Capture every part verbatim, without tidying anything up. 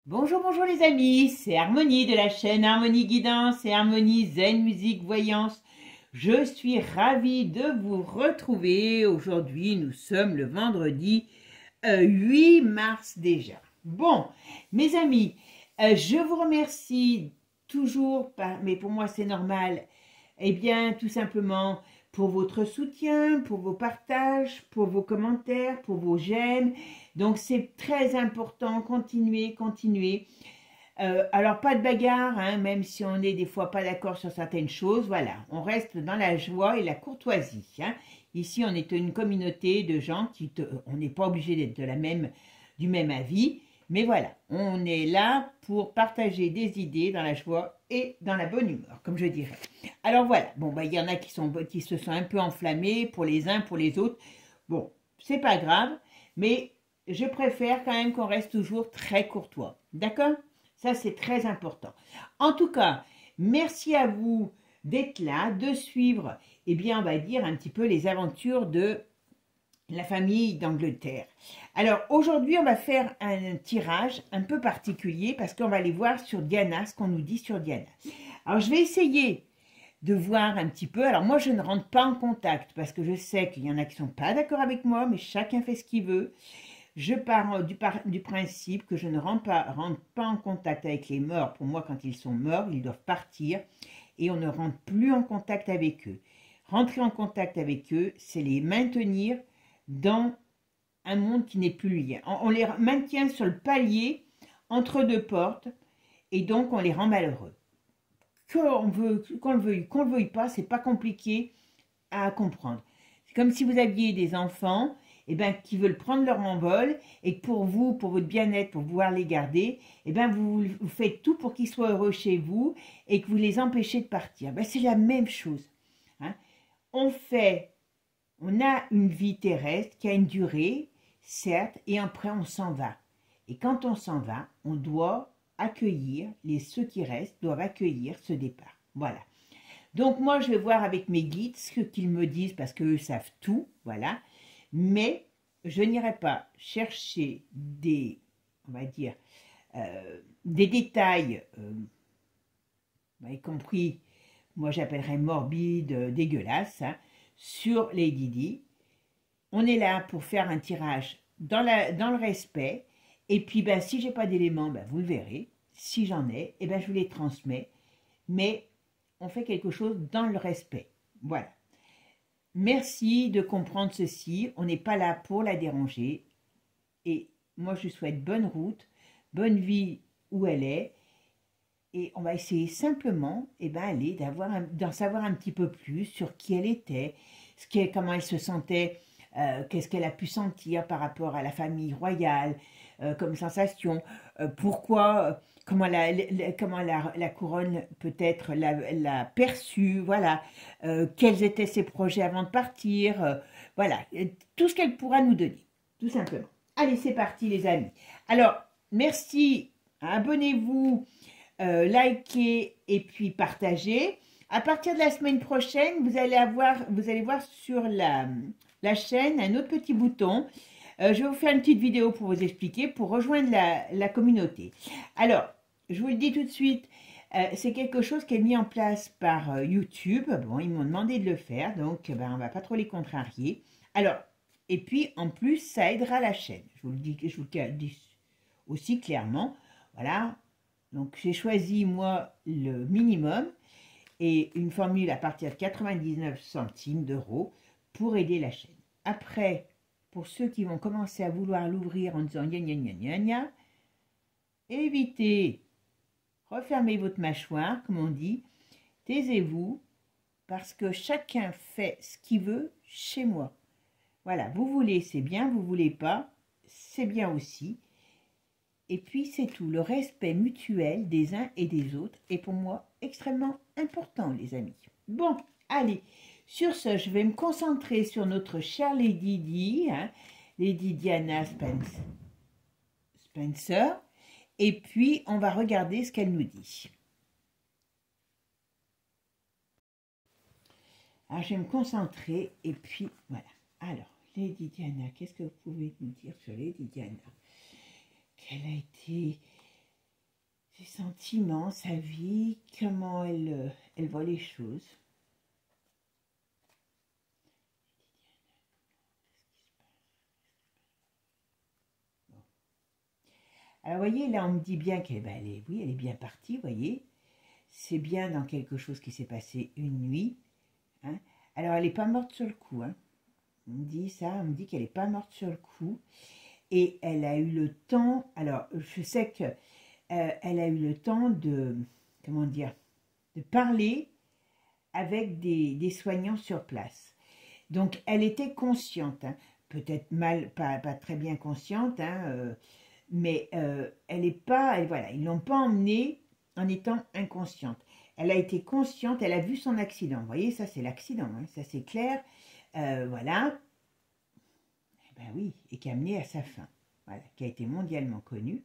Bonjour, bonjour les amis, c'est Harmonie de la chaîne Harmonie Guidance et Harmonie Zen Musique Voyance. Je suis ravie de vous retrouver. Aujourd'hui, nous sommes le vendredi euh, huit mars déjà. Bon, mes amis, euh, je vous remercie toujours, par, mais pour moi c'est normal, eh bien tout simplement pour votre soutien, pour vos partages, pour vos commentaires, pour vos j'aime. Donc c'est très important, continuez, continuez. Euh, alors pas de bagarre, hein, même si on est des fois pas d'accord sur certaines choses, voilà, on reste dans la joie et la courtoisie. Hein. Ici on est une communauté de gens qui, te, on n'est pas obligé d'être de la même, du même avis, mais voilà, on est là pour partager des idées dans la joie et dans la bonne humeur, comme je dirais. Alors voilà, bon bah il y en a qui, sont, qui se sont un peu enflammés pour les uns, pour les autres. Bon, c'est pas grave, mais je préfère quand même qu'on reste toujours très courtois. D'accord? Ça, c'est très important. En tout cas, merci à vous d'être là, de suivre, eh bien, on va dire un petit peu les aventures de la famille d'Angleterre. Alors, aujourd'hui, on va faire un tirage un peu particulier parce qu'on va aller voir sur Diana, ce qu'on nous dit sur Diana. Alors, je vais essayer de voir un petit peu. Alors, moi, je ne rentre pas en contact parce que je sais qu'il y en a qui ne sont pas d'accord avec moi, mais chacun fait ce qu'il veut. Je pars du, par, du principe que je ne rentre pas, rentre pas en contact avec les morts. Pour moi, quand ils sont morts, ils doivent partir et on ne rentre plus en contact avec eux. Rentrer en contact avec eux, c'est les maintenir dans un monde qui n'est plus le lien. On, on les maintient sur le palier entre deux portes et donc on les rend malheureux. Qu'on veut, qu'on le veuille, qu'on le veuille pas, c'est pas compliqué à comprendre. C'est comme si vous aviez des enfants eh ben, qui veulent prendre leur envol et que pour vous, pour votre bien-être, pour pouvoir les garder, eh ben, vous, vous faites tout pour qu'ils soient heureux chez vous et que vous les empêchez de partir. Ben, c'est la même chose. Hein. On fait, on a une vie terrestre qui a une durée, certes, et après on s'en va. Et quand on s'en va, on doit accueillir, les ceux qui restent doivent accueillir ce départ. Voilà. Donc moi, je vais voir avec mes guides ce qu'ils me disent parce qu'eux savent tout, voilà. Mais je n'irai pas chercher des, on va dire, euh, des détails, euh, y compris, moi j'appellerais morbide, euh, dégueulasse, hein, sur Lady Di. On est là pour faire un tirage dans, la, dans le respect. Et puis, ben, si je n'ai pas d'éléments, ben, vous le verrez. Si j'en ai, eh ben, je vous les transmets. Mais on fait quelque chose dans le respect. Voilà. Merci de comprendre ceci. On n'est pas là pour la déranger. Et moi, je lui souhaite bonne route, bonne vie où elle est. Et on va essayer simplement eh ben, aller d'en savoir un petit peu plus sur qui elle était, ce qui est, comment elle se sentait, euh, qu'est-ce qu'elle a pu sentir par rapport à la famille royale, euh, comme sensation, euh, pourquoi, euh, comment, la, la, comment la, la couronne peut-être l'a perçue, voilà, euh, quels étaient ses projets avant de partir, euh, voilà, tout ce qu'elle pourra nous donner, tout simplement. Allez, c'est parti les amis. Alors, merci, abonnez-vous, euh, likez et puis partagez. À partir de la semaine prochaine, vous allez, avoir, vous allez voir sur la, la chaîne un autre petit bouton. Euh, je vais vous faire une petite vidéo pour vous expliquer, pour rejoindre la, la communauté. Alors, je vous le dis tout de suite, euh, c'est quelque chose qui est mis en place par euh, YouTube. Bon, ils m'ont demandé de le faire, donc ben, on ne va pas trop les contrarier. Alors, et puis en plus, ça aidera la chaîne. Je vous le dis, je vous le dis aussi clairement. Voilà, donc j'ai choisi moi le minimum et une formule à partir de quatre-vingt-dix-neuf centimes d'euros pour aider la chaîne. Après, pour ceux qui vont commencer à vouloir l'ouvrir en disant gna gna gna gna gna, évitez, refermez votre mâchoire, comme on dit, taisez-vous, parce que chacun fait ce qu'il veut chez moi. Voilà, vous voulez, c'est bien, vous voulez pas, c'est bien aussi. Et puis c'est tout, le respect mutuel des uns et des autres est pour moi extrêmement important les amis. Bon, allez, sur ce, je vais me concentrer sur notre chère Lady Di, hein, Lady Diana Spencer, Spencer, et puis on va regarder ce qu'elle nous dit. Alors je vais me concentrer et puis voilà. Alors, Lady Diana, qu'est-ce que vous pouvez nous dire sur Lady Diana? Quelle a été ses sentiments, sa vie, comment elle, euh, elle voit les choses. Alors, vous voyez, là, on me dit bien qu'elle ben, elle est, oui, elle est bien partie, vous voyez. C'est bien dans quelque chose qui s'est passé une nuit. Hein. Alors, elle n'est pas morte sur le coup. Hein. On me dit ça, on me dit qu'elle n'est pas morte sur le coup. Et elle a eu le temps, alors, je sais que euh, elle a eu le temps de, comment dire, de parler avec des, des soignants sur place. Donc, elle était consciente, hein. Peut-être mal, pas, pas très bien consciente, hein, euh, mais euh, elle n'est pas, elle, voilà, ils l'ont pas emmenée en étant inconsciente. Elle a été consciente, elle a vu son accident. Vous voyez, ça c'est l'accident, hein, ça c'est clair. Euh, voilà, eh ben oui, et qui a amené à sa fin, voilà, qui a été mondialement connue.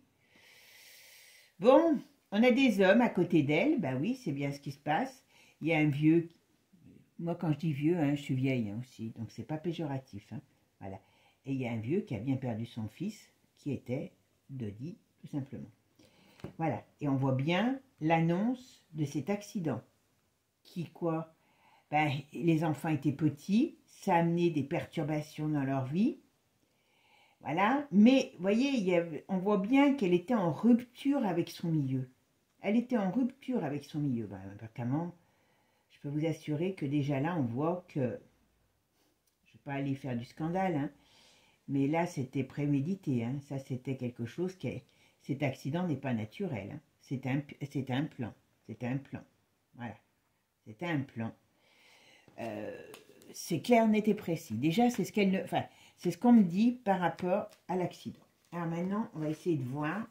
Bon, on a des hommes à côté d'elle, ben oui, c'est bien ce qui se passe. Il y a un vieux, moi quand je dis vieux, hein, je suis vieille hein, aussi, donc c'est pas péjoratif, hein, voilà. Et il y a un vieux qui a bien perdu son fils, qui était Dodi, tout simplement. Voilà, et on voit bien l'annonce de cet accident. Qui, quoi ben, les enfants étaient petits, ça a amené des perturbations dans leur vie. Voilà, mais vous voyez, il y a, on voit bien qu'elle était en rupture avec son milieu. Elle était en rupture avec son milieu. Ben, comment je peux vous assurer que déjà là, on voit que, je ne vais pas aller faire du scandale, hein, mais là, c'était prémédité. Hein, ça, c'était quelque chose qui est... Cet accident n'est pas naturel. Hein, c'était un, un plan. C'était un plan. Voilà. C'était un plan. Euh, c'est clair, net et précis. Déjà, c'est ce qu'elle ne... Enfin, c'est ce qu'on me dit par rapport à l'accident. Alors maintenant, on va essayer de voir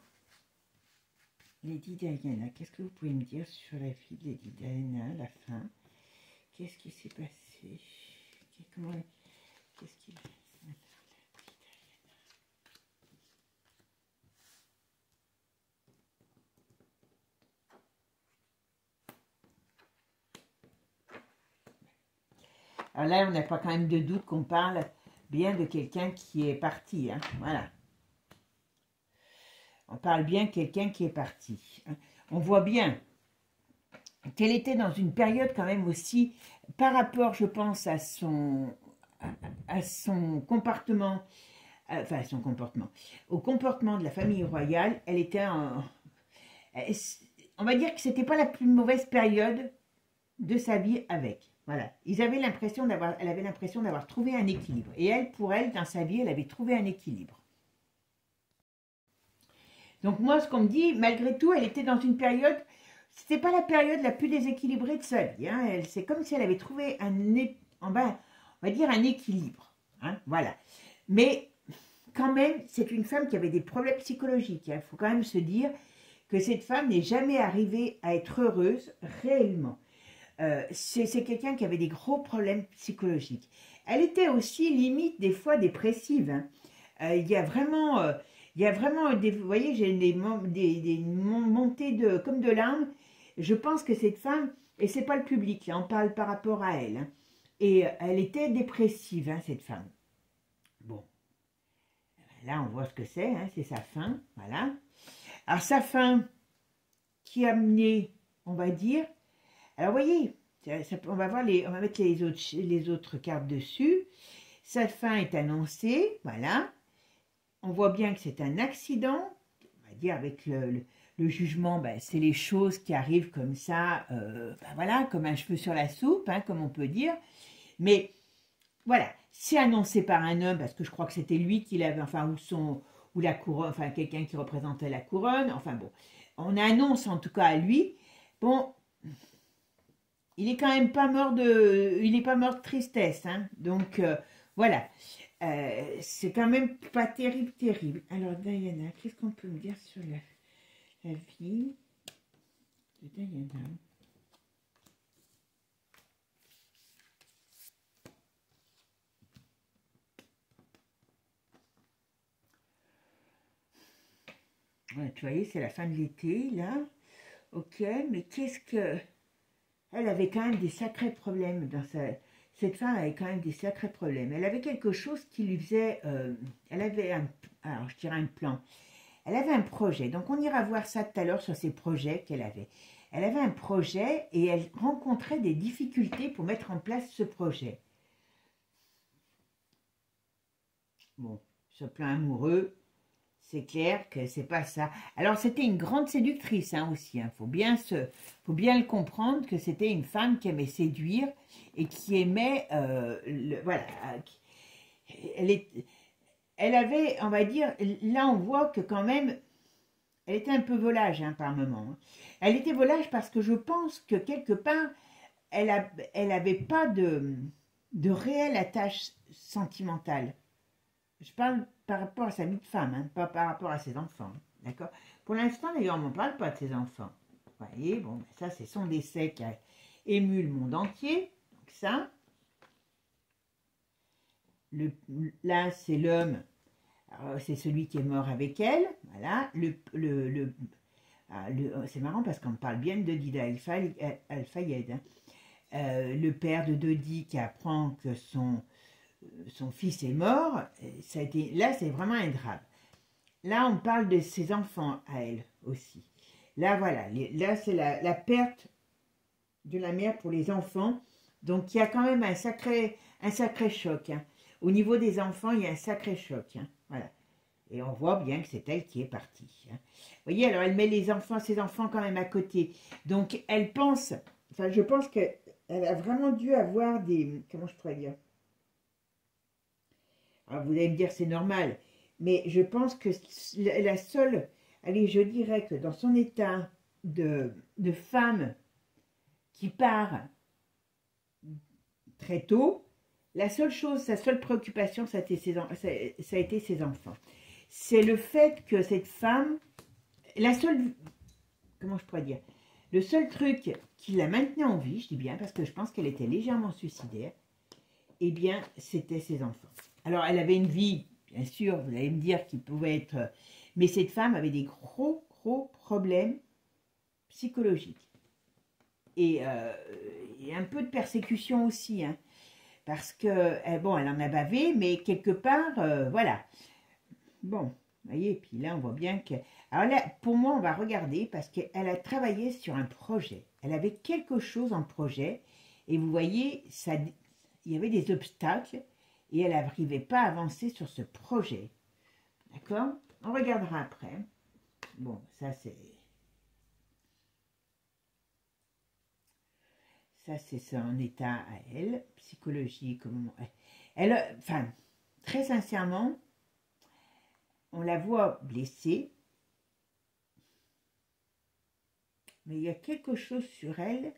Lady Diana. Qu'est-ce que vous pouvez me dire sur la vie de Lady Diana, la fin? Qu'est-ce qui s'est passé? Comment... Qu'est-ce qui... Alors là, on n'a pas quand même de doute qu'on parle bien de quelqu'un qui est parti. Hein, voilà. On parle bien de quelqu'un qui est parti. Hein. On voit bien qu'elle était dans une période quand même aussi, par rapport, je pense, à son, à, à son comportement, enfin, à son comportement, au comportement de la famille royale, elle était en... On va dire que c'était pas la plus mauvaise période de sa vie avec. Voilà, ils avaient l'impression d'avoir, elle avait l'impression d'avoir trouvé un équilibre. Et elle, pour elle, dans sa vie, elle avait trouvé un équilibre. Donc moi, ce qu'on me dit, malgré tout, elle était dans une période, c'était pas la période la plus déséquilibrée de sa vie. Hein. C'est comme si elle avait trouvé un, on va, on va dire un équilibre. Hein. Voilà. Mais quand même, c'est une femme qui avait des problèmes psychologiques. Il hein. faut quand même se dire que cette femme n'est jamais arrivée à être heureuse réellement. Euh, c'est quelqu'un qui avait des gros problèmes psychologiques. Elle était aussi limite des fois dépressive. Hein. Euh, il y a vraiment, euh, il y a vraiment des, vous voyez, j'ai des, des, des montées de, comme de larmes. Je pense que cette femme, et c'est pas le public, là, on parle par rapport à elle. Hein. Et elle était dépressive, hein, cette femme. Bon, là on voit ce que c'est, hein, c'est sa fin, voilà. Alors sa fin qui a mené, on va dire. Alors, vous voyez, ça, on, va voir les, on va mettre les autres, les autres cartes dessus. Sa fin est annoncée, voilà. On voit bien que c'est un accident. On va dire avec le, le, le jugement, ben, c'est les choses qui arrivent comme ça, euh, ben, voilà, comme un cheveu sur la soupe, hein, comme on peut dire. Mais, voilà, c'est annoncé par un homme, parce que je crois que c'était lui qui l'avait, enfin, ou son, ou la couronne, enfin, quelqu'un qui représentait la couronne. Enfin, bon, on annonce en tout cas à lui. Bon... Il est quand même pas mort de, il est pas mort de tristesse, hein. Donc euh, voilà, euh, c'est quand même pas terrible, terrible. Alors Diana, qu'est-ce qu'on peut me dire sur la, la vie de Diana? Ouais, tu voyez, c'est la fin de l'été là. Ok, mais qu'est-ce que elle avait quand même des sacrés problèmes dans sa... Cette femme avait quand même des sacrés problèmes. Elle avait quelque chose qui lui faisait... Euh, elle avait un... Alors, je dirais un plan. Elle avait un projet, donc on ira voir ça tout à l'heure sur ces projets qu'elle avait. Elle avait un projet et elle rencontrait des difficultés pour mettre en place ce projet. Bon, sur le plan amoureux, c'est clair que c'est pas ça. Alors c'était une grande séductrice hein, aussi. Hein. Faut bien se, faut bien le comprendre que c'était une femme qui aimait séduire et qui aimait, euh, le, voilà. Elle est, elle avait, on va dire, là on voit que quand même, elle était un peu volage hein, par moment. Hein. Elle était volage parce que je pense que quelque part, elle, a, elle avait pas de, de réelle attache sentimentale. Je parle par rapport à sa vie de femme, hein, pas par rapport à ses enfants. D'accord. Pour l'instant, d'ailleurs, on ne parle pas de ses enfants. Vous voyez, bon, ça, c'est son décès qui a ému le monde entier. Donc ça. Le, là, c'est l'homme. C'est celui qui est mort avec elle. Voilà. Le, le, le, le, c'est marrant parce qu'on parle bien de Dodi Al-Fayed. Hein. Euh, le père de Dodi qui apprend que son... son fils est mort, ça a été, là c'est vraiment un drame. Là on parle de ses enfants à elle aussi. Là voilà, les, là c'est la, la perte de la mère pour les enfants. Donc il y a quand même un sacré, un sacré choc. Hein. Au niveau des enfants, il y a un sacré choc. Hein. Voilà. Et on voit bien que c'est elle qui est partie. Hein. Vous voyez, alors elle met les enfants, ses enfants quand même à côté. Donc elle pense, enfin je pense qu'elle a vraiment dû avoir des, comment je pourrais dire, alors vous allez me dire c'est normal, mais je pense que la seule, allez je dirais que dans son état de, de femme qui part très tôt, la seule chose, sa seule préoccupation, ça a été ses, ça, ça a été ses enfants. C'est le fait que cette femme, la seule, comment je pourrais dire, le seul truc qui la maintenait en vie, je dis bien, parce que je pense qu'elle était légèrement suicidaire, eh bien, c'était ses enfants. Alors, elle avait une vie, bien sûr, vous allez me dire, qui pouvait être... Mais cette femme avait des gros, gros problèmes psychologiques. Et, euh, et un peu de persécution aussi, hein, parce que, bon, elle en a bavé, mais quelque part, euh, voilà. Bon, vous voyez, et puis là, on voit bien que... Alors là, pour moi, on va regarder, parce qu'elle a travaillé sur un projet. Elle avait quelque chose en projet, et vous voyez, ça, il y avait des obstacles, et elle n'arrivait pas à avancer sur ce projet. D'accord? On regardera après. Bon, ça c'est... Ça c'est son état à elle, psychologique. Elle, enfin, très sincèrement, on la voit blessée, mais il y a quelque chose sur elle.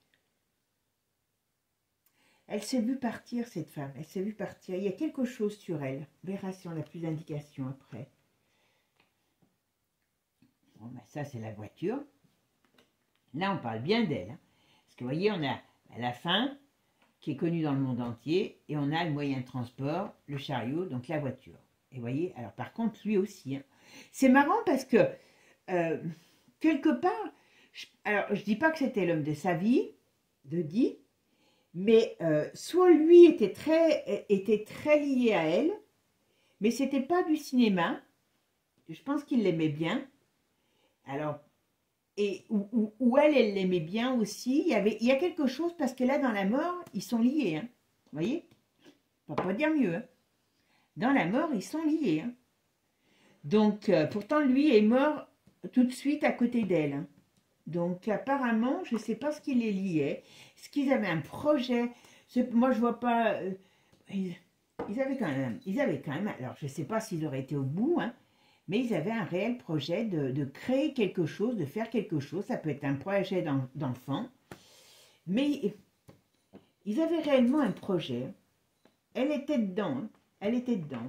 Elle s'est vue partir, cette femme. Elle s'est vue partir. Il y a quelque chose sur elle. On verra si on a plus d'indications après. Bon, ben ça, c'est la voiture. Là, on parle bien d'elle. Hein. Parce que, vous voyez, on a la fin, qui est connue dans le monde entier, et on a le moyen de transport, le chariot, donc la voiture. Et vous voyez, alors par contre, lui aussi. Hein. C'est marrant parce que, euh, quelque part, je, alors, je ne dis pas que c'était l'homme de sa vie, Dodi, mais euh, soit lui était très, était très lié à elle, mais c'était pas du cinéma. Je pense qu'il l'aimait bien. Alors, et ou, ou elle, elle l'aimait bien aussi. Il y avait, il y a quelque chose parce que là, dans la mort, ils sont liés. Hein. Vous voyez? On peut pas dire mieux. Hein. Dans la mort, ils sont liés. Hein. Donc, euh, pourtant, lui est mort tout de suite à côté d'elle. Hein. Donc, apparemment, je ne sais pas ce qui les liait. Est-ce qu'ils avaient un projet? Moi, je vois pas... Euh, ils, ils, avaient quand même... Ils avaient quand même... Alors, je ne sais pas s'ils auraient été au bout, hein, mais ils avaient un réel projet de, de créer quelque chose, de faire quelque chose. Ça peut être un projet d'enfant. Mais ils avaient réellement un projet. Elle était dedans. Hein, elle était dedans.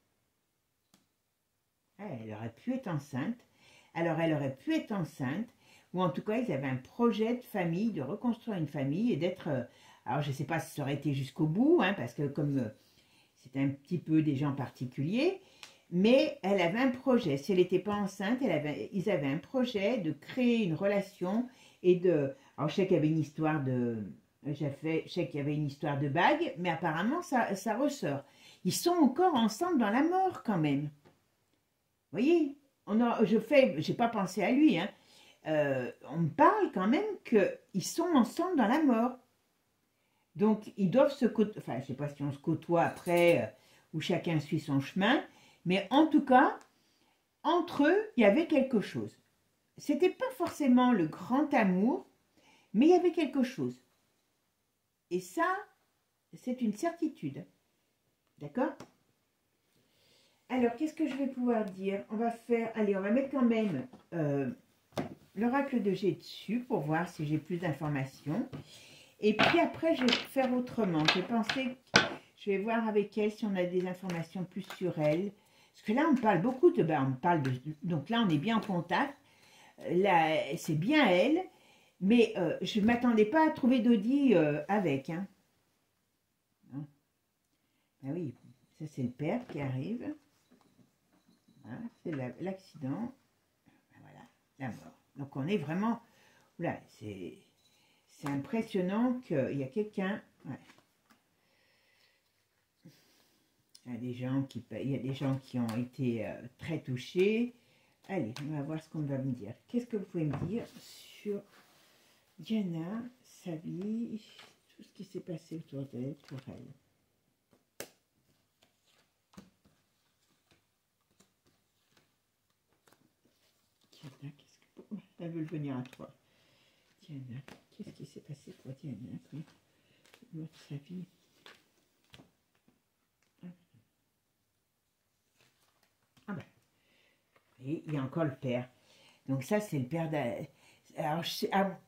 Elle aurait pu être enceinte. Alors, elle aurait pu être enceinte. Ou en tout cas, ils avaient un projet de famille, de reconstruire une famille et d'être... Euh, alors, je ne sais pas si ça aurait été jusqu'au bout, hein, parce que comme euh, c'était un petit peu des gens particuliers, mais elle avait un projet. Si elle n'était pas enceinte, elle avait, ils avaient un projet de créer une relation et de... Alors, je sais qu'il y avait une histoire de... J'ai fait, je sais qu'il y avait une histoire de bague, mais apparemment, ça, ça ressort. Ils sont encore ensemble dans la mort, quand même. Vous voyez? on a, je fais, j'ai pas pensé à lui, hein. Euh, on me parle quand même qu'ils sont ensemble dans la mort. Donc, ils doivent se côtoyer, enfin, je sais pas si on se côtoie après, euh, où chacun suit son chemin, mais en tout cas, entre eux, il y avait quelque chose. C'était pas forcément le grand amour, mais il y avait quelque chose. Et ça, c'est une certitude. D'accord? Alors, qu'est-ce que je vais pouvoir dire? On va faire, allez, on va mettre quand même euh, l'oracle de G dessus pour voir si j'ai plus d'informations. Et puis après, je vais faire autrement. J'ai pensé, je vais voir avec elle si on a des informations plus sur elle. Parce que là, on parle beaucoup de, ben, on parle de, donc là, on est bien en contact. Là, c'est bien elle, mais euh, je ne m'attendais pas à trouver Dodi euh, avec. Hein. Hein? Ben oui, ça c'est le père qui arrive. Voilà, c'est l'accident. Ben voilà, la mort. Donc on est vraiment, là, c'est... C'est impressionnant qu'il y a quelqu'un. Ouais. Il y a des gens qui, il y a des gens qui ont été euh, très touchés. Allez, on va voir ce qu'on va me dire. Qu'est-ce que vous pouvez me dire sur Diana, sa vie, tout ce qui s'est passé autour d'elle, pour elle? Diana, qu'est-ce que... Oh, elle veut venir à toi. Diana, qu'est-ce qui s'est passé pour Diana oui. Votre sa vie. Ah ben, et il y a encore le père. Donc ça, c'est le père de... Alors, ah,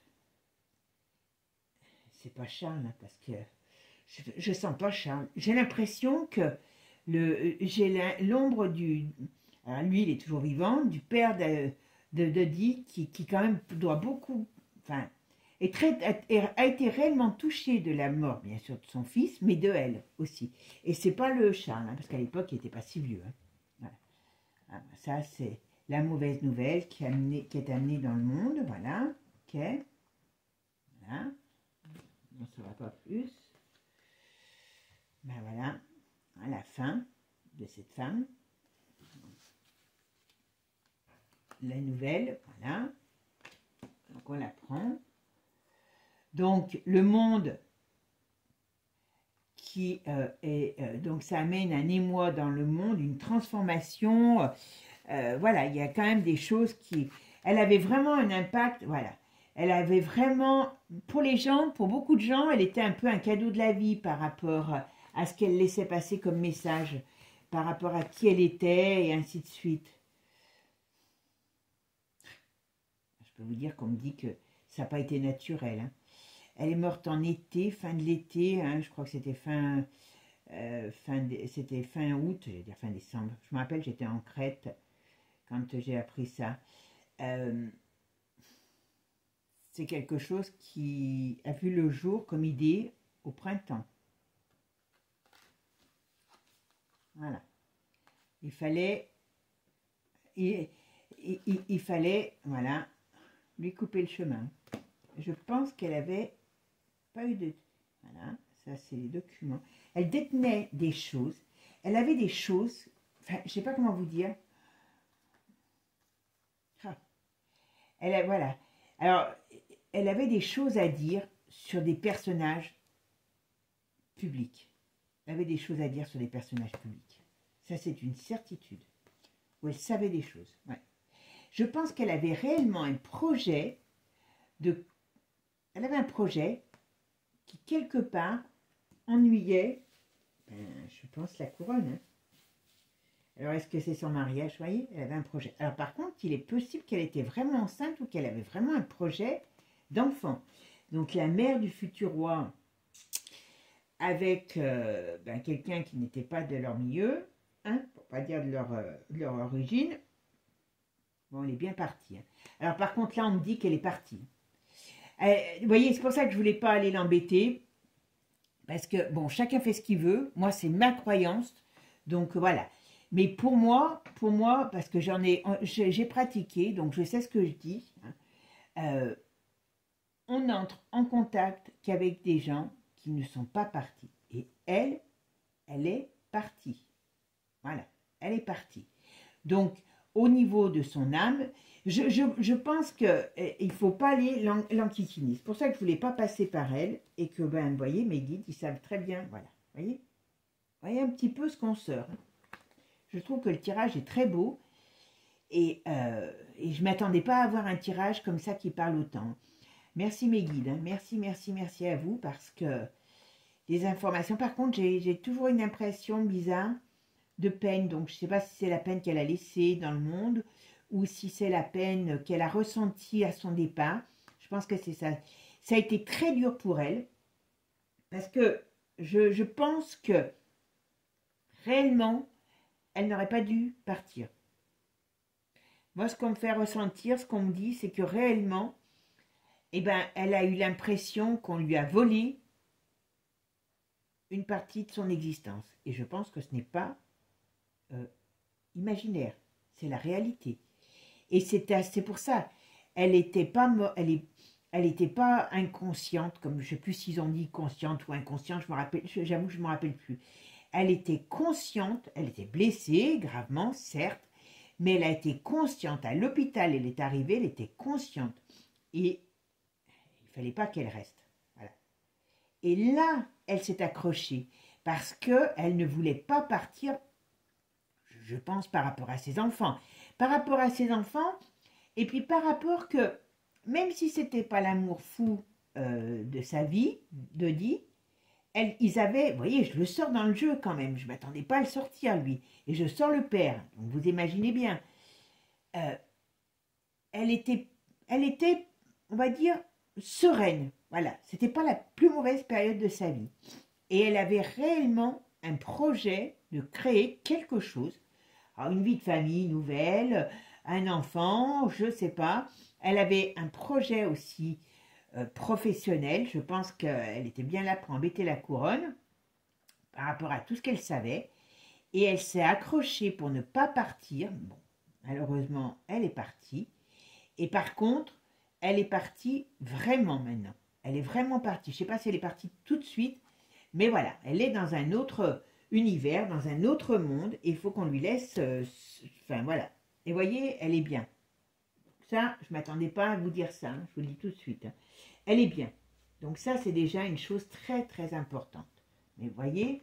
c'est pas Charles, hein, parce que je, je sens pas Charles. J'ai l'impression que le j'ai l'ombre du... Alors lui, il est toujours vivant, du père de, de, de Di, qui, qui quand même doit beaucoup... Enfin, est très, a été réellement touché de la mort, bien sûr, de son fils, mais de elle aussi. Et c'est pas le Charles, hein, parce qu'à l'époque, il n'était pas si vieux. Hein. Voilà. Ah, ça, c'est la mauvaise nouvelle qui, a amené, qui est amenée dans le monde. Voilà. Ok. Voilà. On ne saura pas plus. Ben voilà. À la fin de cette femme. La nouvelle. Voilà. Donc on la prend. Donc le monde qui euh, est... Euh, donc ça amène un émoi dans le monde, une transformation... Euh, voilà, il y a quand même des choses qui... Elle avait vraiment un impact, voilà. Elle avait vraiment, pour les gens, pour beaucoup de gens, elle était un peu un cadeau de la vie par rapport à ce qu'elle laissait passer comme message, par rapport à qui elle était, et ainsi de suite. Je peux vous dire qu'on me dit que ça n'a pas été naturel. Hein. Elle est morte en été, fin de l'été, hein, je crois que c'était fin, euh, fin, c'était fin août, je vais dire fin décembre. Je me rappelle, j'étais en Crète quand j'ai appris ça. Euh, c'est quelque chose qui a vu le jour comme idée au printemps. Voilà. Il fallait, il, il, il, il fallait, voilà, lui couper le chemin. Je pense qu'elle avait pas eu de... Voilà, ça c'est les documents. Elle détenait des choses. Elle avait des choses, enfin, je sais pas comment vous dire. Ah. Elle a, voilà. Alors, elle avait des choses à dire sur des personnages publics. Elle avait des choses à dire sur des personnages publics. Ça, c'est une certitude. Où elle savait des choses. Ouais. Je pense qu'elle avait réellement un projet de... Elle avait un projet qui, quelque part, ennuyait, ben, je pense, la couronne. Hein. Alors, est-ce que c'est son mariage? Vous voyez, elle avait un projet. Alors, par contre, il est possible qu'elle était vraiment enceinte ou qu'elle avait vraiment un projet d'enfant. Donc, la mère du futur roi, avec euh, ben, quelqu'un qui n'était pas de leur milieu, hein, pour pas dire de leur, euh, de leur origine, bon, elle est bien partie. Hein. Alors, par contre, là, on me dit qu'elle est partie. Euh, vous voyez, c'est pour ça que je voulais pas aller l'embêter. Parce que, bon, chacun fait ce qu'il veut. Moi, c'est ma croyance. Donc, voilà. Mais pour moi, pour moi, parce que j'en ai, j'ai pratiqué, donc je sais ce que je dis. Hein, euh, on n'entre en contact qu'avec des gens qui ne sont pas partis. Et elle, elle est partie. Voilà, elle est partie. Donc, au niveau de son âme, je, je, je pense qu'il ne faut pas aller l'enquiquiner. C'est pour ça que je ne voulais pas passer par elle et que, ben, vous voyez, mes guides, ils savent très bien, voilà, vous voyez, vous voyez un petit peu ce qu'on sort. Je trouve que le tirage est très beau et, euh, et je ne m'attendais pas à avoir un tirage comme ça qui parle autant. Merci mes guides, hein. Merci, merci, merci à vous parce que les informations, par contre, j'ai toujours une impression bizarre de peine, donc je ne sais pas si c'est la peine qu'elle a laissée dans le monde ou si c'est la peine qu'elle a ressentie à son départ. Je pense que c'est ça. Ça a été très dur pour elle parce que je, je pense que réellement, elle n'aurait pas dû partir. Moi, ce qu'on me fait ressentir, ce qu'on me dit, c'est que réellement, eh ben, elle a eu l'impression qu'on lui a volé une partie de son existence. Et je pense que ce n'est pas euh, imaginaire, c'est la réalité. Et c'est pour ça, elle n'était pas, elle est, elle était pas inconsciente, comme je ne sais plus s'ils ont dit consciente ou inconsciente, je me rappelle, j'avoue que je ne me rappelle plus. Elle était consciente, elle était blessée, gravement, certes, mais elle a été consciente. À l'hôpital, elle est arrivée, elle était consciente. Et il ne fallait pas qu'elle reste. Voilà. Et là, elle s'est accrochée parce qu'elle ne voulait pas partir, je pense, par rapport à ses enfants. Par rapport à ses enfants, et puis par rapport que, même si ce n'était pas l'amour fou euh, de sa vie, de Di, elle, ils avaient, vous voyez, je le sors dans le jeu quand même, je ne m'attendais pas à le sortir lui, et je sors le père, donc vous imaginez bien. Euh, elle était, elle était, on va dire, sereine, voilà, c'était pas la plus mauvaise période de sa vie. Et elle avait réellement un projet de créer quelque chose, alors une vie de famille nouvelle, un enfant, je ne sais pas. Elle avait un projet aussi euh, professionnel, je pense qu'elle était bien là pour embêter la couronne, par rapport à tout ce qu'elle savait, et elle s'est accrochée pour ne pas partir. Bon, malheureusement, elle est partie, et par contre, elle est partie vraiment maintenant. Elle est vraiment partie. Je ne sais pas si elle est partie tout de suite, mais voilà, elle est dans un autre univers, dans un autre monde, et il faut qu'on lui laisse... Euh, enfin, voilà. Et voyez, elle est bien. Ça, je ne m'attendais pas à vous dire ça, hein, je vous le dis tout de suite. Hein. Elle est bien. Donc ça, c'est déjà une chose très, très importante. Mais vous voyez,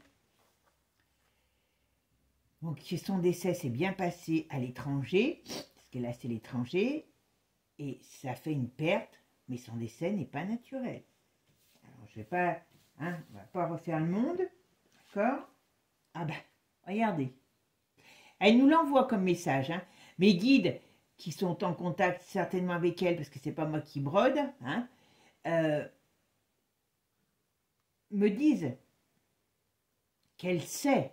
donc son décès s'est bien passé à l'étranger, parce que là, c'est l'étranger, et ça fait une perte, mais son décès n'est pas naturel. Alors, je vais pas, hein, on va pas refaire le monde, d'accord? Ah ben, regardez. Elle nous l'envoie comme message, hein. Mes guides, qui sont en contact certainement avec elle, parce que c'est pas moi qui brode, hein, euh, me disent qu'elle sait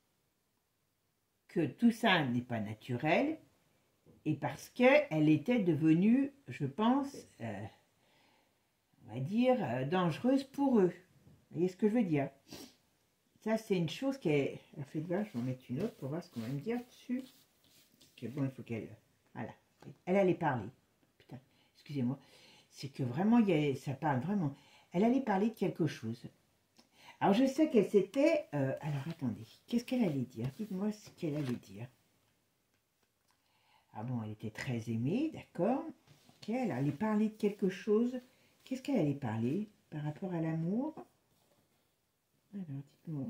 que tout ça n'est pas naturel, et parce qu'elle était devenue, je pense, euh, on va dire, euh, dangereuse pour eux. Vous voyez ce que je veux dire? Ça, c'est une chose qui est... Alors, faites voir, je vais en mettre une autre pour voir ce qu'on va me dire dessus. Que bon, il faut qu'elle... Voilà. Elle allait parler. Putain, excusez-moi. C'est que vraiment, il y a... ça parle vraiment. Elle allait parler de quelque chose. Alors, je sais qu'elle s'était... Euh... Alors, attendez. Qu'est-ce qu'elle allait dire? Dites-moi ce qu'elle allait dire. Ah bon, elle était très aimée, d'accord. Ok, elle allait parler de quelque chose. Qu'est-ce qu'elle allait parler par rapport à l'amour? Alors, dites-moi.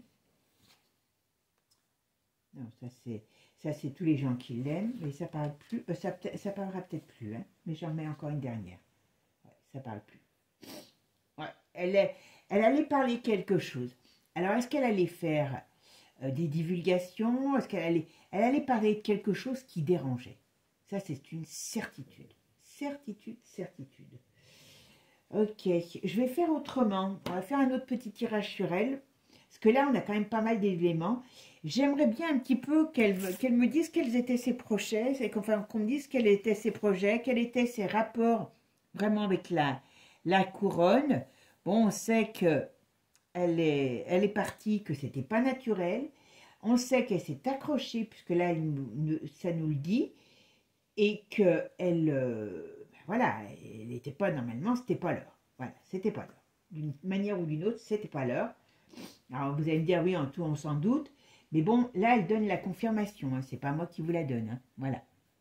Non, ça c'est ça c'est tous les gens qui l'aiment, mais ça parle plus. Euh, ça, ça parlera peut-être plus, hein, mais j'en mets encore une dernière. Ouais, ça parle plus. Ouais, elle, est, elle allait parler quelque chose. Alors, est-ce qu'elle allait faire euh, des divulgations? Est-ce qu'elle allait, elle allait parler de quelque chose qui dérangeait? Ça, c'est une certitude. Certitude, certitude. Ok, je vais faire autrement. On va faire un autre petit tirage sur elle. Parce que là, on a quand même pas mal d'éléments. J'aimerais bien un petit peu qu'elle qu'elle me dise quels étaient ses projets, et qu'enfin qu'on me dise quels étaient ses projets, quels étaient ses rapports vraiment avec la, la couronne. Bon, on sait que elle est, elle est partie, que c'était pas naturel. On sait qu'elle s'est accrochée, puisque là, elle, ça nous le dit, et que elle, euh, voilà, elle n'était pas normalement, c'était pas l'heure. Voilà, c'était pas l'heure. D'une manière ou d'une autre, c'était pas l'heure. Alors, vous allez me dire, oui, en tout, on s'en doute. Mais bon, là, elle donne la confirmation. Hein, c'est pas moi qui vous la donne. Hein, voilà.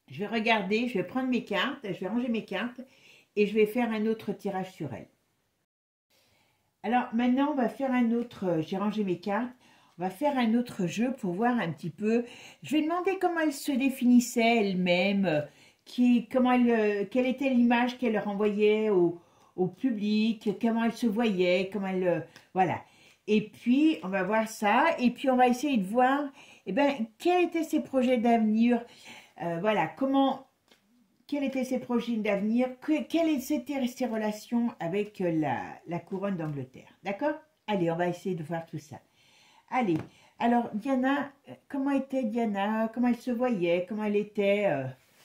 Je vais regarder, je vais prendre mes cartes, je vais ranger mes cartes et je vais faire un autre tirage sur elle. Alors maintenant, on va faire un autre, j'ai rangé mes cartes, on va faire un autre jeu pour voir un petit peu. Je vais demander comment elle se définissait elle-même, qui, comment elle, euh, quelle était l'image qu'elle renvoyait au, au public, comment elle se voyait, comment elle, euh, voilà. Et puis, on va voir ça, et puis on va essayer de voir, eh ben, quels étaient ses projets d'avenir, euh, voilà, comment, quels étaient ses projets d'avenir, que, quelles étaient ses relations avec la, la couronne d'Angleterre, d'accord? Allez, on va essayer de voir tout ça. Allez, alors Diana, comment était Diana, comment elle se voyait, comment elle était... euh,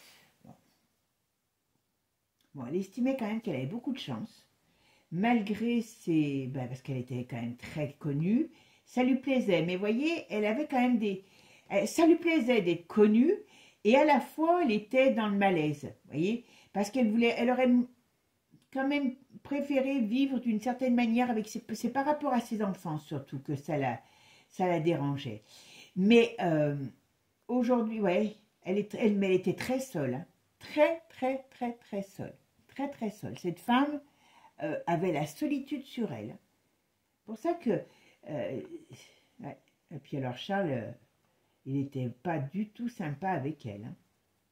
Bon, elle estimait quand même qu'elle avait beaucoup de chance, malgré ses... Ben, parce qu'elle était quand même très connue, ça lui plaisait. Mais voyez, elle avait quand même des... Ça lui plaisait d'être connue, et à la fois, elle était dans le malaise, voyez, parce qu'elle voulait... Elle aurait quand même préféré vivre d'une certaine manière avec ses... C'est par rapport à ses enfants, surtout, que ça la, ça la dérangeait. Mais euh, aujourd'hui, ouais, elle, est... elle... Mais elle était très seule, hein. Très, très, très, très seule. Très très seule. Cette femme euh, avait la solitude sur elle. C'est pour ça que... Euh, ouais. Et puis alors Charles, euh, il n'était pas du tout sympa avec elle. Hein.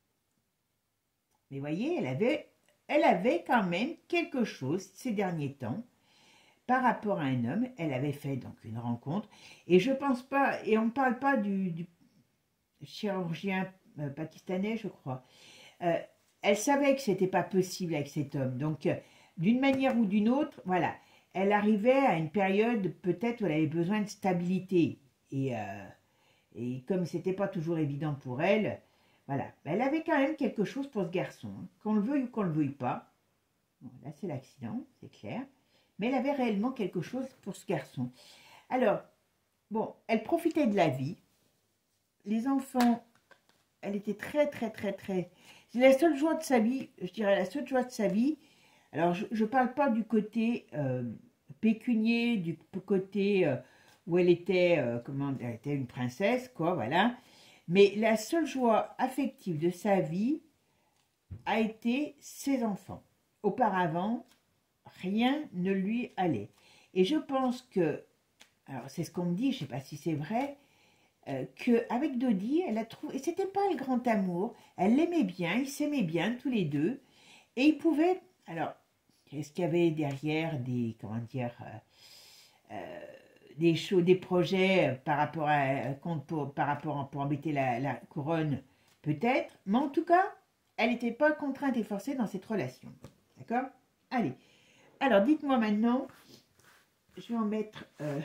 Mais voyez, elle avait, elle avait quand même quelque chose ces derniers temps par rapport à un homme. Elle avait fait donc une rencontre. Et je pense pas, et on ne parle pas du, du chirurgien euh, pakistanais, je crois. Euh, Elle savait que ce n'était pas possible avec cet homme. Donc, euh, d'une manière ou d'une autre, voilà, elle arrivait à une période peut-être où elle avait besoin de stabilité. Et, euh, et comme ce n'était pas toujours évident pour elle, voilà, elle avait quand même quelque chose pour ce garçon. Hein, qu'on le veuille ou qu'on ne le veuille pas. Bon, là, c'est l'accident, c'est clair. Mais elle avait réellement quelque chose pour ce garçon. Alors, bon, elle profitait de la vie. Les enfants, elle était très, très, très, très... C'est la seule joie de sa vie, je dirais la seule joie de sa vie. Alors, je ne parle pas du côté euh, pécunier, du côté euh, où elle était, euh, comment, elle était une princesse, quoi, voilà. Mais la seule joie affective de sa vie a été ses enfants. Auparavant, rien ne lui allait. Et je pense que, alors c'est ce qu'on me dit, je ne sais pas si c'est vrai, Euh, qu'avec Dodi, elle a trouvé, et c'était pas le grand amour, elle l'aimait bien, ils s'aimaient bien tous les deux, et ils pouvaient, alors, est-ce qu'il y avait derrière des, comment dire, euh, euh, des choses, des projets euh, par rapport à, euh, pour, par rapport à, pour embêter la, la couronne, peut-être, mais en tout cas, elle n'était pas contrainte et forcée dans cette relation, d'accord? Allez, alors dites-moi maintenant, je vais en mettre... Euh,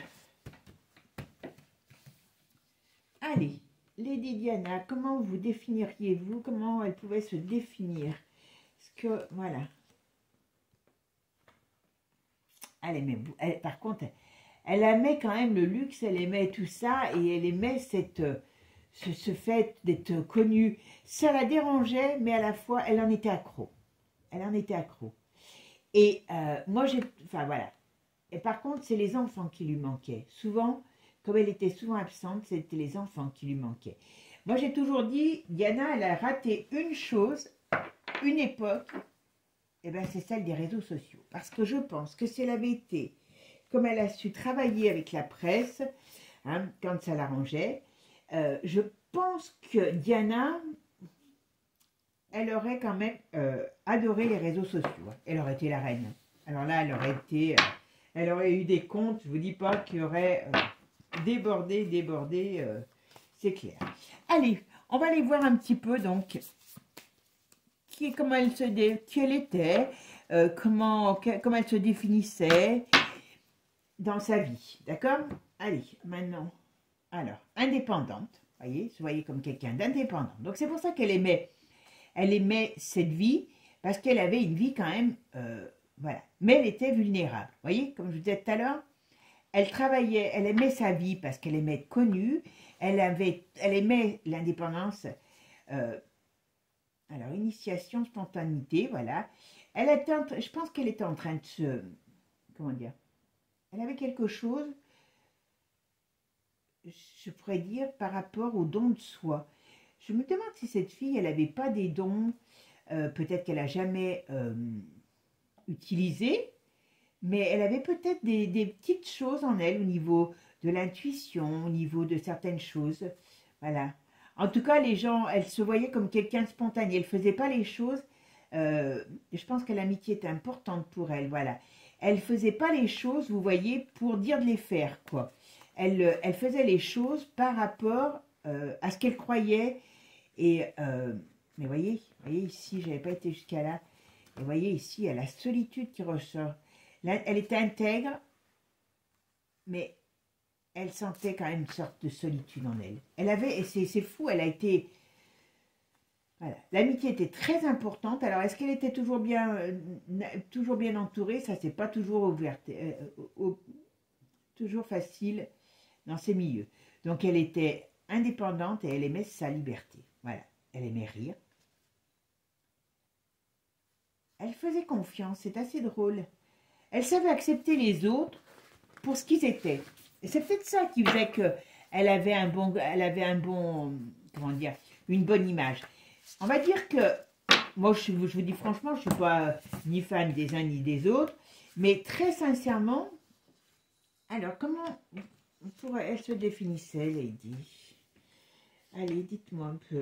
Allez, Lady Diana, comment vous définiriez-vous? Comment elle pouvait se définir? Parce que, voilà. Elle aimait, elle, par contre, elle aimait quand même le luxe, elle aimait tout ça, et elle aimait cette, ce, ce fait d'être connue. Ça la dérangeait, mais à la fois, elle en était accro. Elle en était accro. Et euh, moi, j'ai... Enfin, voilà. Et par contre, c'est les enfants qui lui manquaient. Souvent... Comme elle était souvent absente, c'était les enfants qui lui manquaient. Moi, j'ai toujours dit, Diana, elle a raté une chose, une époque, et bien c'est celle des réseaux sociaux. Parce que je pense que si elle avait été, comme elle a su travailler avec la presse, hein, quand ça l'arrangeait, euh, je pense que Diana, elle aurait quand même euh, adoré les réseaux sociaux. Elle aurait été la reine. Alors là, elle aurait été... Euh, elle aurait eu des comptes, je ne vous dis pas, qui auraient... Euh, débordé, débordé, euh, c'est clair. Allez, on va aller voir un petit peu, donc, qui, comment elle se dé, qui elle était, euh, comment, que, comment elle se définissait dans sa vie, d'accord? Allez, maintenant, alors, indépendante, voyez, se voyez comme quelqu'un d'indépendant. Donc, c'est pour ça qu'elle aimait, elle aimait cette vie, parce qu'elle avait une vie quand même, euh, voilà, mais elle était vulnérable, voyez, comme je vous disais tout à l'heure. Elle travaillait, elle aimait sa vie parce qu'elle aimait être connue, elle, avait, elle aimait l'indépendance, euh, alors initiation, spontanéité, voilà. Elle était, en, je pense qu'elle était en train de se, comment dire, elle avait quelque chose, je pourrais dire, par rapport au don de soi. Je me demande si cette fille, elle n'avait pas des dons, euh, peut-être qu'elle n'a jamais euh, utilisé, mais elle avait peut-être des, des petites choses en elle au niveau de l'intuition, au niveau de certaines choses. Voilà. En tout cas, les gens, elle se voyait comme quelqu'un de spontané. Elle ne faisait pas les choses. Euh, je pense que l'amitié est importante pour elle. Voilà. Elle ne faisait pas les choses, vous voyez, pour dire de les faire, quoi. Elle, elle faisait les choses par rapport euh, à ce qu'elle croyait. Et, euh, mais voyez, voyez ici, je n'avais pas été jusqu'à là. Et voyez ici, il y a la solitude qui ressort. Là, elle était intègre, mais elle sentait quand même une sorte de solitude en elle. Elle avait, et c'est fou, elle a été... Voilà. L'amitié était très importante. Alors, est-ce qu'elle était toujours bien, euh, toujours bien entourée? Ça, c'est pas toujours ouvert, euh, euh, toujours facile dans ces milieux. Donc, elle était indépendante et elle aimait sa liberté. Voilà. Elle aimait rire. Elle faisait confiance. C'est assez drôle. Elle savait accepter les autres pour ce qu'ils étaient. Et c'est peut-être ça qui faisait qu'elle avait un bon, elle avait un bon, comment dire, une bonne image. On va dire que, moi je, je vous dis franchement, je ne suis pas ni fan des uns ni des autres, mais très sincèrement, alors comment pourrait, elle se définissait, Lady? Allez, dites-moi un peu.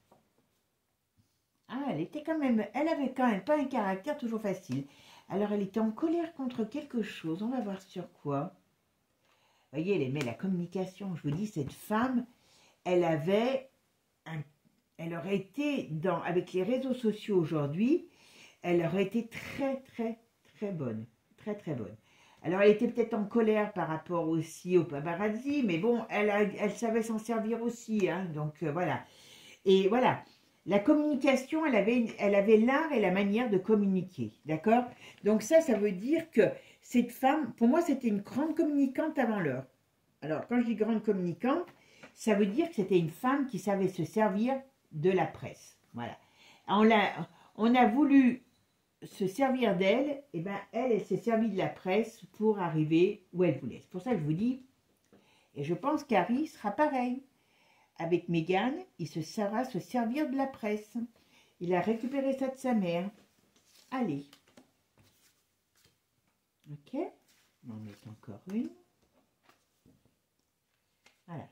Ah, elle était quand même, elle avait quand même pas un caractère toujours facile. Alors elle était en colère contre quelque chose, on va voir sur quoi. Vous voyez, elle aimait la communication. Je vous dis, cette femme, elle avait, un, elle aurait été, dans, avec les réseaux sociaux aujourd'hui, elle aurait été très, très, très bonne. Très, très bonne. Alors, elle était peut-être en colère par rapport aussi au paparazzi, mais bon, elle, a, elle savait s'en servir aussi. Hein, donc, euh, voilà. Et voilà, la communication, elle avait, elle avait l'art et la manière de communiquer. D'accord? Donc ça, ça veut dire que cette femme, pour moi, c'était une grande communicante avant l'heure. Alors, quand je dis grande communicante, ça veut dire que c'était une femme qui savait se servir de la presse. Voilà. On a, on a voulu se servir d'elle, et bien elle, elle s'est servie de la presse pour arriver où elle voulait. C'est pour ça que je vous dis, et je pense qu'Harry sera pareil. Avec Meghan, il se saura se servir de la presse. Il a récupéré ça de sa mère. Allez. Ok. On en met encore une. Voilà.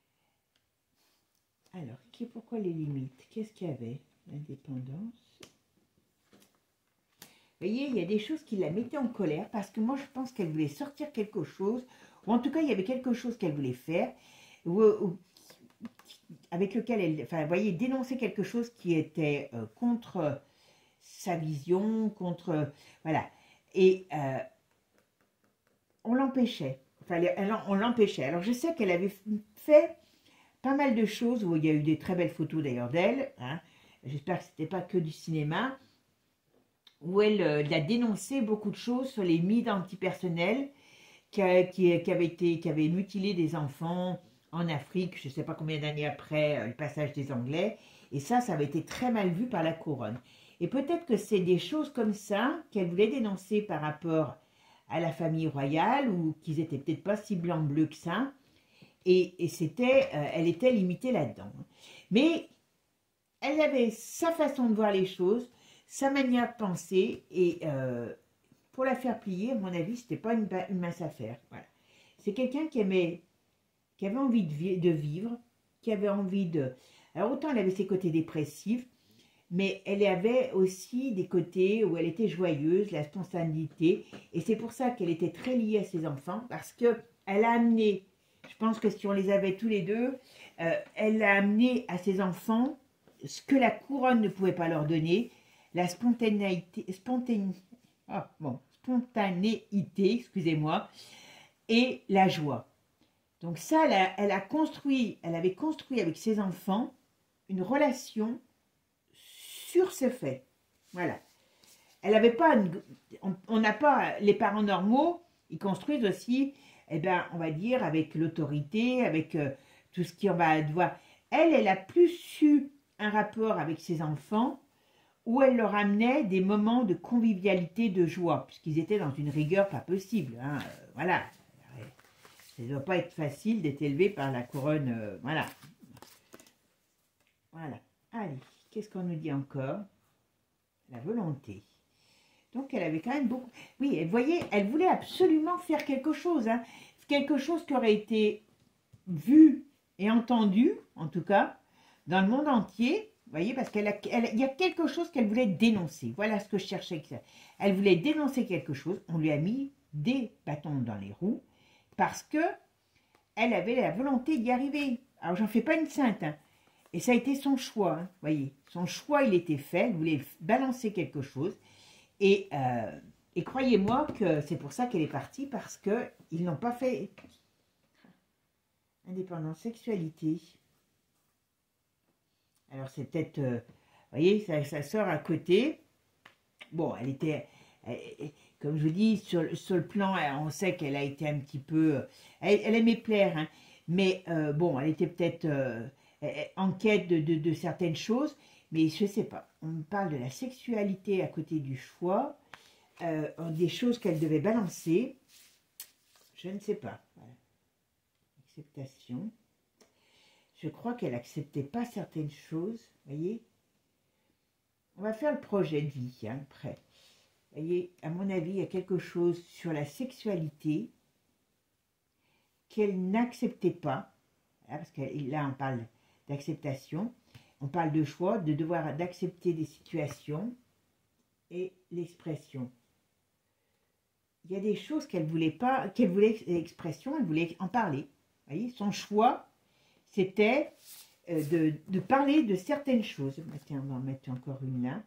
Alors, pourquoi les limites? Qu'est-ce qu'il y avait? L'indépendance. Vous voyez, il y a des choses qui la mettaient en colère parce que moi, je pense qu'elle voulait sortir quelque chose, ou en tout cas, il y avait quelque chose qu'elle voulait faire, ou, ou, avec lequel elle, enfin, vous voyez, dénoncer quelque chose qui était euh, contre sa vision, contre, voilà. Et euh, on l'empêchait. Enfin, elle, on l'empêchait. Alors, je sais qu'elle avait fait pas mal de choses, où il y a eu des très belles photos d'ailleurs d'elle, hein. J'espère que ce n'était pas que du cinéma, où elle, euh, elle a dénoncé beaucoup de choses sur les mythes antipersonnels qui, qui, qui, avaient été, qui avaient mutilé des enfants en Afrique, je ne sais pas combien d'années après euh, le passage des Anglais, et ça, ça avait été très mal vu par la couronne. Et peut-être que c'est des choses comme ça qu'elle voulait dénoncer par rapport à la famille royale, ou qu'ils étaient peut-être pas si blanc-bleu que ça, et, et c'était, euh, elle était limitée là-dedans. Mais elle avait sa façon de voir les choses, sa manière de penser, et euh, pour la faire plier, à mon avis, c'était pas une, une mince affaire. Voilà. C'est quelqu'un qui aimait, qui avait envie de, vi de vivre, qui avait envie de... Alors autant elle avait ses côtés dépressifs, mais elle avait aussi des côtés où elle était joyeuse, la spontanéité, et c'est pour ça qu'elle était très liée à ses enfants, parce qu'elle a amené, je pense que si on les avait tous les deux, euh, elle a amené à ses enfants ce que la couronne ne pouvait pas leur donner, la spontanéité, spontané, ah, bon, spontanéité, excusez-moi, et la joie. Donc ça, elle a, elle a construit, elle avait construit avec ses enfants une relation sur ce fait. Voilà. Elle n'avait pas, une, on n'a pas, les parents normaux, ils construisent aussi, eh ben, on va dire, avec l'autorité, avec euh, tout ce qu'on va devoir. Elle, elle a plus eu un rapport avec ses enfants où elle leur amenait des moments de convivialité, de joie, puisqu'ils étaient dans une rigueur pas possible. Hein, euh, voilà. Ça ne doit pas être facile d'être élevé par la couronne. Euh, voilà. Voilà. Allez, qu'est-ce qu'on nous dit encore? La volonté. Donc, elle avait quand même beaucoup... Oui, vous voyez, elle voulait absolument faire quelque chose. Hein. Quelque chose qui aurait été vu et entendu, en tout cas, dans le monde entier. Vous voyez, parce qu'il elle, y a quelque chose qu'elle voulait dénoncer. Voilà ce que je cherchais. Elle voulait dénoncer quelque chose. On lui a mis des bâtons dans les roues parce que elle avait la volonté d'y arriver. Alors, j'en fais pas une sainte, hein. Et ça a été son choix, hein, voyez. Son choix, il était fait. Elle voulait balancer quelque chose. Et, euh, et croyez-moi que c'est pour ça qu'elle est partie, parce qu'ils n'ont pas fait indépendance, sexualité. Alors, c'est peut-être, euh, vous voyez, ça, ça sort à côté. Bon, elle était, elle, comme je vous dis, sur, sur le plan, on sait qu'elle a été un petit peu, elle, elle aimait plaire, hein, mais euh, bon, elle était peut-être... Euh, en quête de, de, de certaines choses, mais je ne sais pas. On me parle de la sexualité à côté du choix, euh, des choses qu'elle devait balancer. Je ne sais pas. Voilà. Acceptation. Je crois qu'elle n'acceptait pas certaines choses. Voyez. On va faire le projet de vie, hein, après. Voyez, à mon avis, il y a quelque chose sur la sexualité qu'elle n'acceptait pas. Voilà, parce que là, on parle d'acceptation, on parle de choix, de devoir d'accepter des situations et l'expression. Il y a des choses qu'elle voulait pas, qu'elle voulait expression, elle voulait en parler. Vous voyez, son choix, c'était euh, de, de parler de certaines choses. Tiens, on va en mettre encore une là.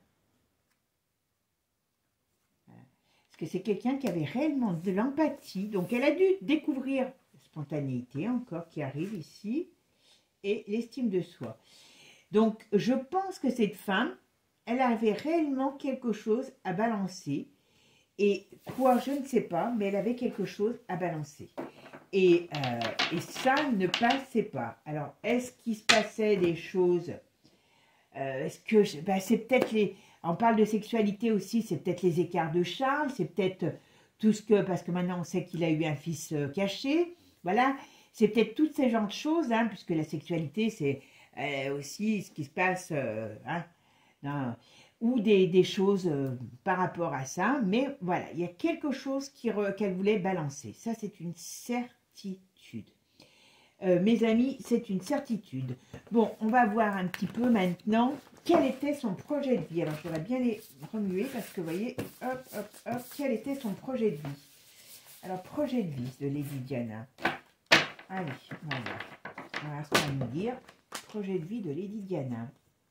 Voilà. Parce que c'est quelqu'un qui avait réellement de l'empathie, donc elle a dû découvrir la spontanéité encore qui arrive ici, et l'estime de soi. Donc, je pense que cette femme, elle avait réellement quelque chose à balancer. Et quoi, je ne sais pas, mais elle avait quelque chose à balancer. Et, euh, et ça ne passait pas. Alors, est-ce qu'il se passait des choses euh, Est-ce que... Ben, c'est peut-être les... On parle de sexualité aussi, c'est peut-être les écarts de Charles, c'est peut-être tout ce que... Parce que maintenant, on sait qu'il a eu un fils euh, caché. Voilà. C'est peut-être toutes ces genres de choses, hein, puisque la sexualité, c'est euh, aussi ce qui se passe, euh, hein, dans, ou des, des choses euh, par rapport à ça. Mais voilà, il y a quelque chose qu'elle voulait balancer. Ça, c'est une certitude. Euh, mes amis, c'est une certitude. Bon, on va voir un petit peu maintenant quel était son projet de vie. Alors, j'aurais bien les remuer parce que, vous voyez, hop, hop, hop, quel était son projet de vie. Alors, projet de vie de Lady Diana. Allez, on va voir. On va voir ce qu'on va nous dire. Projet de vie de Lady Diana.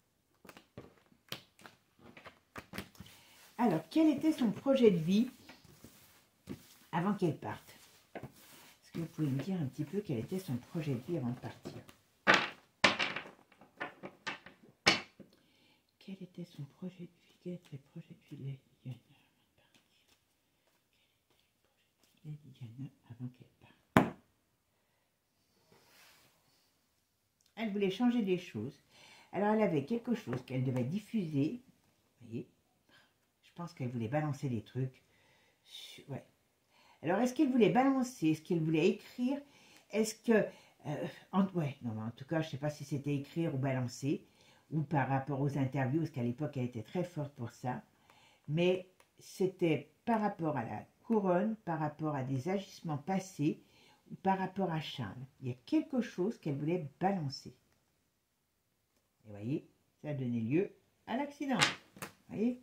Alors, quel était son projet de vie avant qu'elle parte? Est-ce que vous pouvez me dire un petit peu quel était son projet de vie avant de partir? Quel était son projet de vie? Quel était le projet de vie de Lady Diana avant de partir? Quel était le projet de vie de Lady Diana avant qu'elle parte? Elle voulait changer des choses. Alors, elle avait quelque chose qu'elle devait diffuser. Vous voyez, je pense qu'elle voulait balancer des trucs. Ouais. Alors, est-ce qu'elle voulait balancer? Est-ce qu'elle voulait écrire? Est-ce que... Euh, en, ouais, non, en tout cas, je ne sais pas si c'était écrire ou balancer, ou par rapport aux interviews, parce qu'à l'époque, elle était très forte pour ça. Mais c'était par rapport à la couronne, par rapport à des agissements passés, par rapport à Charles. Il y a quelque chose qu'elle voulait balancer. Et vous voyez, ça a donné lieu à l'accident. Vous voyez?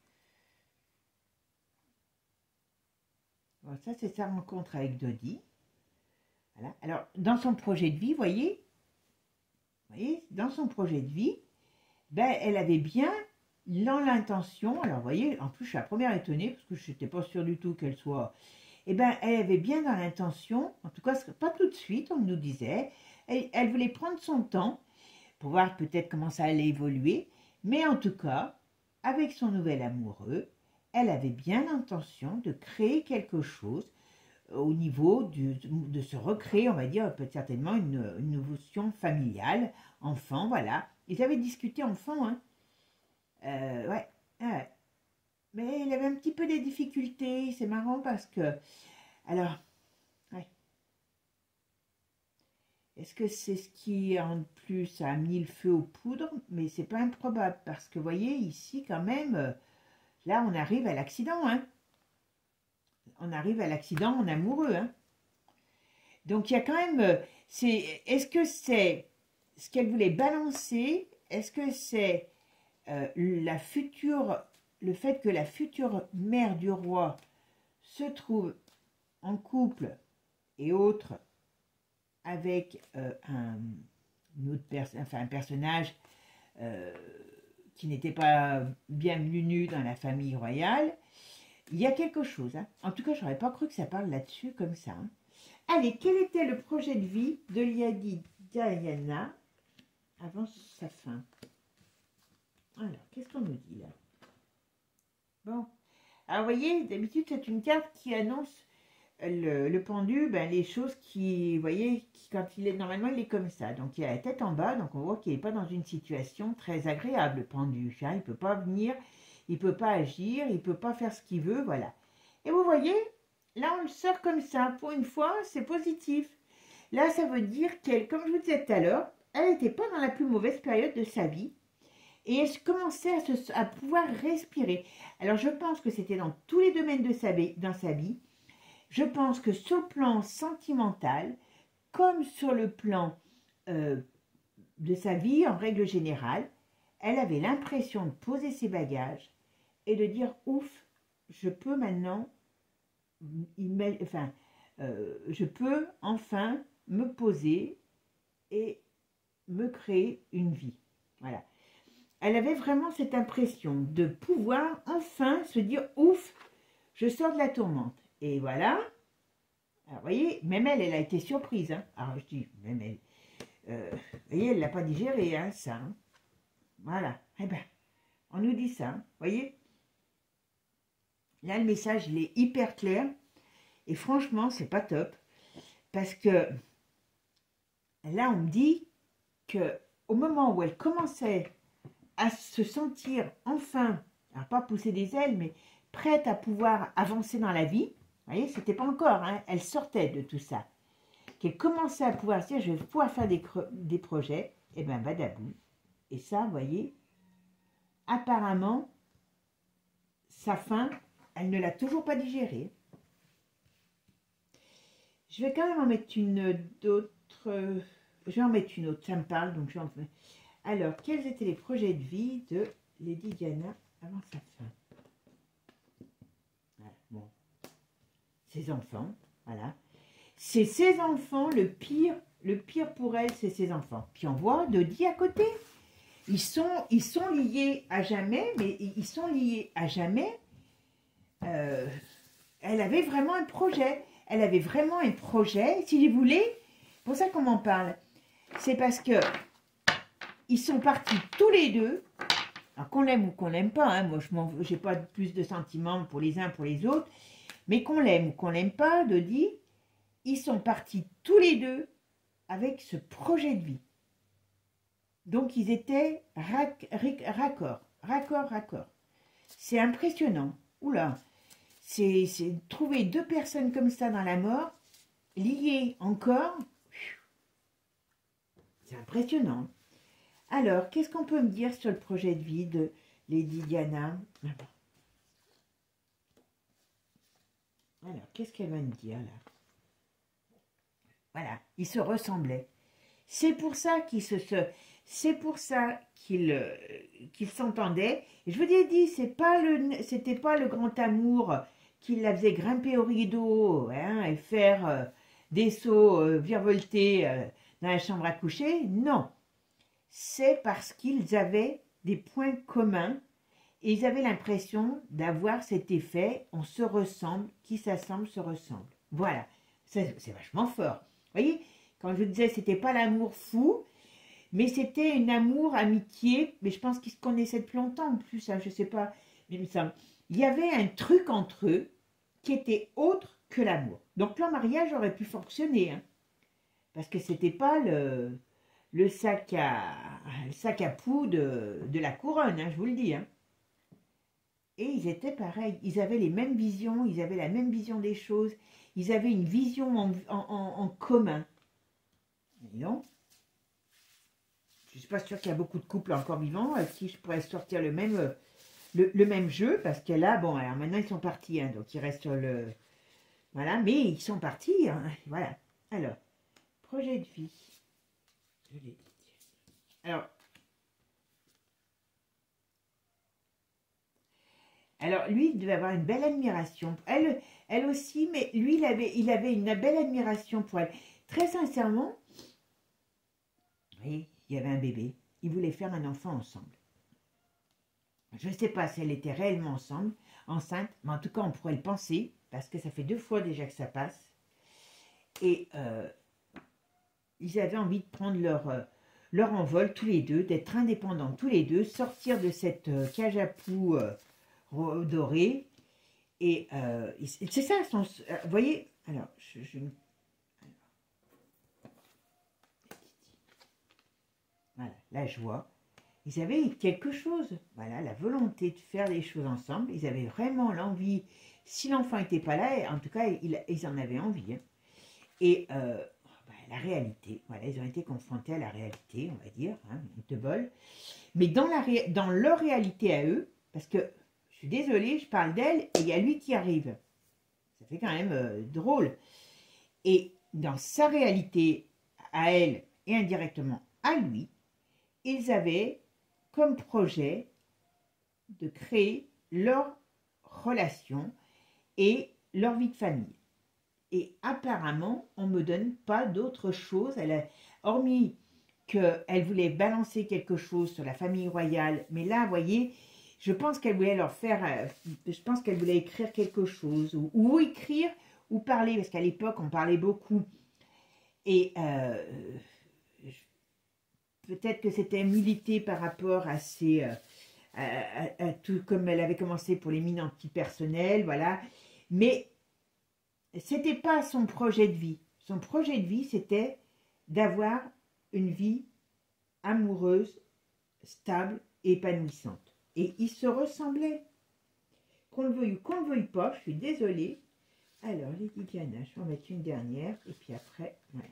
Bon, ça, c'est sa rencontre avec Dodi. Voilà. Alors, dans son projet de vie, vous voyez, vous voyez, dans son projet de vie, ben, elle avait bien l'intention, alors vous voyez, en plus, je suis la première étonnée, parce que je n'étais pas sûre du tout qu'elle soit... Eh bien, elle avait bien dans l'intention, en tout cas, pas tout de suite, on nous disait, elle, elle voulait prendre son temps pour voir peut-être comment ça allait évoluer, mais en tout cas, avec son nouvel amoureux, elle avait bien l'intention de créer quelque chose au niveau du, de se recréer, on va dire, peut-être certainement une, une notion familiale, enfant, voilà. Ils avaient discuté enfant, hein. Euh, ouais, ouais. Mais il avait un petit peu des difficultés, c'est marrant parce que... Alors, ouais. Est-ce que c'est ce qui, en plus, a mis le feu aux poudres? Mais c'est pas improbable, parce que, vous voyez, ici, quand même, euh, là, on arrive à l'accident, hein. On arrive à l'accident en amoureux, hein. Donc, il y a quand même... euh, c'est, est-ce que c'est ce qu'elle voulait balancer? Est-ce que c'est euh, la future... le fait que la future mère du roi se trouve en couple et autre avec euh, un, une autre perso enfin, un personnage euh, qui n'était pas bienvenu dans la famille royale, il y a quelque chose. Hein. En tout cas, je n'aurais pas cru que ça parle là-dessus comme ça. Hein. Allez, quel était le projet de vie de Lady Diana avant sa fin? Alors, qu'est-ce qu'on nous dit là? Bon, alors vous voyez, d'habitude c'est une carte qui annonce le, le pendu, ben, les choses qui, vous voyez, qui, quand il est, normalement il est comme ça, donc il a la tête en bas, donc on voit qu'il n'est pas dans une situation très agréable, le pendu, hein, il ne peut pas venir, il ne peut pas agir, il ne peut pas faire ce qu'il veut, voilà. Et vous voyez, là on le sort comme ça, pour une fois c'est positif. Là ça veut dire qu'elle, comme je vous disais tout à l'heure, elle n'était pas dans la plus mauvaise période de sa vie, et elle commençait à, se, à pouvoir respirer. Alors je pense que c'était dans tous les domaines de sa vie, dans sa vie. Je pense que sur le plan sentimental, comme sur le plan euh, de sa vie en règle générale, elle avait l'impression de poser ses bagages et de dire « ouf, je peux maintenant, enfin, euh, je peux enfin me poser et me créer une vie. » Voilà. Elle avait vraiment cette impression de pouvoir enfin se dire « ouf, je sors de la tourmente ». Et voilà. Alors, vous voyez, même elle, elle a été surprise. Hein. Alors, je dis, même elle. Euh, vous voyez, elle ne l'a pas digéré, hein, ça. Hein. Voilà. Eh bien, on nous dit ça. Hein. Vous voyez. Là, le message, il est hyper clair. Et franchement, c'est pas top. Parce que là, on me dit que au moment où elle commençait à se sentir enfin, alors pas pousser des ailes, mais prête à pouvoir avancer dans la vie, vous voyez, c'était pas encore, hein, elle sortait de tout ça, qu'elle commençait à pouvoir se dire, je vais pouvoir faire des, des projets, et bien badabou. Et ça, vous voyez, apparemment, sa faim, elle ne l'a toujours pas digérée. Je vais quand même en mettre une d'autres, je vais en mettre une autre, ça me parle, donc je vais en mettre. Alors, quels étaient les projets de vie de Lady Diana avant sa fin? Voilà, bon. Ses enfants, voilà. C'est ses enfants, le pire, le pire pour elle, c'est ses enfants. Puis on voit Dodi à côté. Ils sont, ils sont liés à jamais, mais ils sont liés à jamais. Euh, elle avait vraiment un projet. Elle avait vraiment un projet, si vous voulez. Pour ça qu'on m'en parle. C'est parce que ils sont partis tous les deux. Alors qu'on l'aime ou qu'on l'aime pas, hein, moi je n'ai pas plus de sentiments pour les uns pour les autres. Mais qu'on l'aime ou qu'on l'aime pas, Dodi, ils sont partis tous les deux avec ce projet de vie. Donc ils étaient rac raccord, raccord, raccord. C'est impressionnant. Oula, c'est trouver deux personnes comme ça dans la mort, liées encore. C'est impressionnant. Alors, qu'est-ce qu'on peut me dire sur le projet de vie de Lady Diana? Alors, qu'est-ce qu'elle va me dire là? Voilà, ils se ressemblaient. C'est pour ça qu'ils se, se c'est pour ça qu'ils euh, qu'ils s'entendaient. Je vous ai dit, c'est pas le, c'était pas le grand amour qui la faisait grimper au rideau, hein, et faire euh, des sauts euh, virevoltés euh, dans la chambre à coucher. Non, c'est parce qu'ils avaient des points communs et ils avaient l'impression d'avoir cet effet, on se ressemble, qui s'assemble se ressemble. Voilà, c'est vachement fort. Vous voyez, quand je vous disais, c'était pas l'amour fou, mais c'était un amour, amitié, mais je pense qu'ils se connaissaient depuis longtemps en plus, hein, je sais pas, mais ça, il y avait un truc entre eux qui était autre que l'amour. Donc leur mariage aurait pu fonctionner, hein, parce que c'était pas le, le, sac à, le sac à poux de, de la couronne, hein, je vous le dis. Hein. Et ils étaient pareils, ils avaient les mêmes visions, ils avaient la même vision des choses, ils avaient une vision en, en, en, en commun. dis donc. Je ne suis pas sûre qu'il y a beaucoup de couples encore vivants à qui je pourrais sortir le même, euh, le, le même jeu, parce que là, bon, alors maintenant ils sont partis, hein, donc ils restent sur le... Voilà, mais ils sont partis, hein, voilà. Alors, projet de vie. Je l'ai dit. Alors, alors, lui, il devait avoir une belle admiration. Elle, elle aussi, mais lui, il avait, il avait une belle admiration pour elle. Très sincèrement, oui, il y avait un bébé. Ils voulaient faire un enfant ensemble. Je ne sais pas si elle était réellement ensemble, enceinte, mais en tout cas, on pourrait le penser, parce que ça fait deux fois déjà que ça passe. Et euh, ils avaient envie de prendre leur, euh, leur envol tous les deux, d'être indépendants tous les deux, sortir de cette euh, cage à poux euh, dorée. Et euh, c'est ça, son, euh, vous voyez, alors, je, je voilà, la joie. Ils avaient quelque chose, voilà, la volonté de faire des choses ensemble. Ils avaient vraiment l'envie, si l'enfant n'était pas là, en tout cas, ils, ils en avaient envie. Hein. Et euh, ben, la réalité, voilà, ils ont été confrontés à la réalité, on va dire, hein, on te bol. Mais dans, la, dans leur réalité à eux, parce que, je suis désolée, je parle d'elle, et il y a lui qui arrive. Ça fait quand même euh, drôle. Et dans sa réalité à elle, et indirectement à lui, ils avaient comme projet de créer leur relation et leur vie de famille. Et apparemment, on ne me donne pas d'autre chose, elle a, hormis qu'elle voulait balancer quelque chose sur la famille royale, mais là, vous voyez, je pense qu'elle voulait leur faire, je pense qu'elle voulait écrire quelque chose, ou, ou écrire, ou parler, parce qu'à l'époque, on parlait beaucoup. Et euh, peut-être que c'était milité par rapport à ses... Euh, à, à, à tout comme elle avait commencé pour les mines antipersonnelles, voilà. Mais c'était pas son projet de vie. Son projet de vie, c'était d'avoir une vie amoureuse, stable et épanouissante. Et ils se ressemblaient. Qu'on le veuille ou qu'on le veuille pas, je suis désolée. Alors, Lady Diana, je vais en mettre une dernière, et puis après, voilà.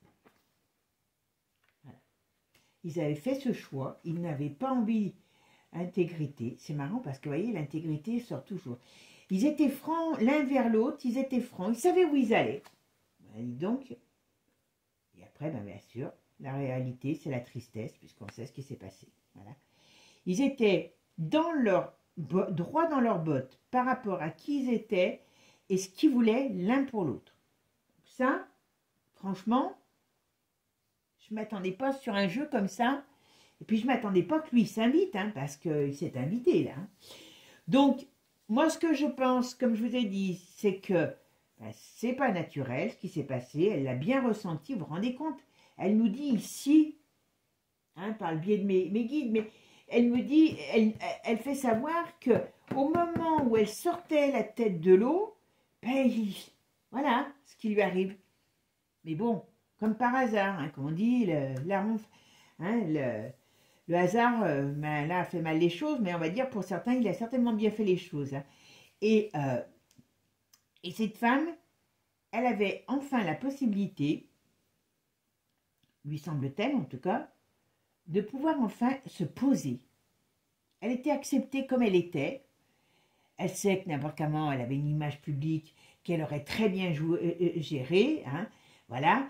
Voilà. Ils avaient fait ce choix, ils n'avaient pas envie d'intégrité. C'est marrant parce que, vous voyez, l'intégrité sort toujours. Ils étaient francs l'un vers l'autre, ils étaient francs, ils savaient où ils allaient. Donc, et après, ben, bien sûr, la réalité, c'est la tristesse, puisqu'on sait ce qui s'est passé. Voilà. Ils étaient dans leur, droit dans leurs bottes par rapport à qui ils étaient et ce qu'ils voulaient l'un pour l'autre. Ça, franchement, je ne m'attendais pas sur un jeu comme ça. Et puis, je ne m'attendais pas que lui s'invite, hein, parce qu'il s'est invité, là. Hein. Donc, moi, ce que je pense, comme je vous ai dit, c'est que ben, c'est pas naturel ce qui s'est passé. Elle l'a bien ressenti, vous vous rendez compte? Elle nous dit ici, hein, par le biais de mes, mes guides, mais elle me dit, elle, elle fait savoir que au moment où elle sortait la tête de l'eau, ben, voilà ce qui lui arrive. Mais bon, comme par hasard, hein, comme on dit, le, la ronf, hein, le, le hasard, euh, ben, là, a fait mal les choses, mais on va dire, pour certains, il a certainement bien fait les choses. Hein. Et, euh, et cette femme, elle avait enfin la possibilité, lui semble-t-elle en tout cas, de pouvoir enfin se poser. Elle était acceptée comme elle était. Elle sait que n'importe comment, elle avait une image publique qu'elle aurait très bien joué, euh, gérée. Hein, voilà.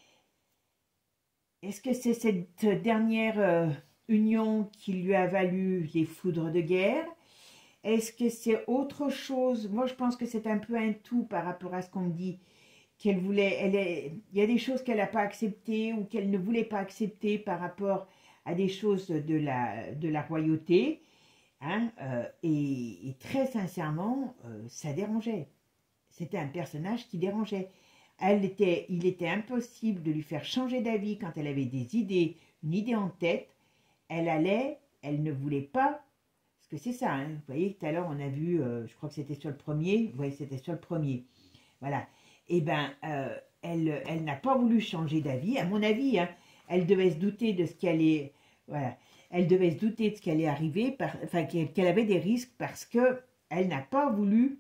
Est-ce que c'est cette dernière euh, union qui lui a valu les foudres de guerre? Est-ce que c'est autre chose? Moi, je pense que c'est un peu un tout par rapport à ce qu'on me dit. Qu'elle voulait, elle est, il y a des choses qu'elle n'a pas acceptées ou qu'elle ne voulait pas accepter par rapport à des choses de la, de la royauté. Hein, euh, et, et très sincèrement, euh, ça dérangeait. C'était un personnage qui dérangeait. Elle était, il était impossible de lui faire changer d'avis quand elle avait des idées, une idée en tête. Elle allait, elle ne voulait pas, parce que c'est ça, hein, vous voyez, tout à l'heure on a vu, euh, je crois que c'était sur le premier, vous voyez, c'était sur le premier, voilà. Eh bien, euh, elle, elle n'a pas voulu changer d'avis, à mon avis, hein, elle devait se douter de ce qui allait, voilà, elle devait se douter de ce qui allait arriver, par, enfin, qu'elle avait des risques parce qu'elle n'a pas voulu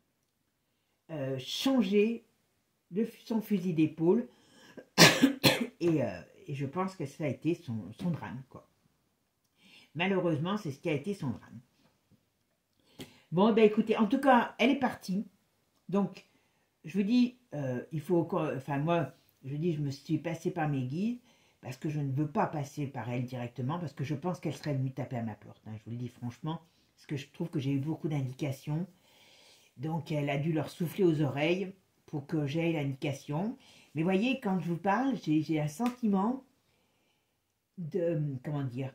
euh, changer de son fusil d'épaule Et, euh, et je pense que ça a été son, son drame, quoi. Malheureusement, c'est ce qui a été son drame. Bon, ben écoutez, en tout cas, elle est partie. Donc, je vous dis, euh, il faut encore... Enfin, moi, je dis, je me suis passée par mes guides parce que je ne veux pas passer par elle directement parce que je pense qu'elle serait venue taper à ma porte. Hein, je vous le dis franchement, parce que je trouve que j'ai eu beaucoup d'indications. Donc, elle a dû leur souffler aux oreilles pour que j'aie l'indication. Mais voyez, quand je vous parle, j'ai un sentiment de... Comment dire,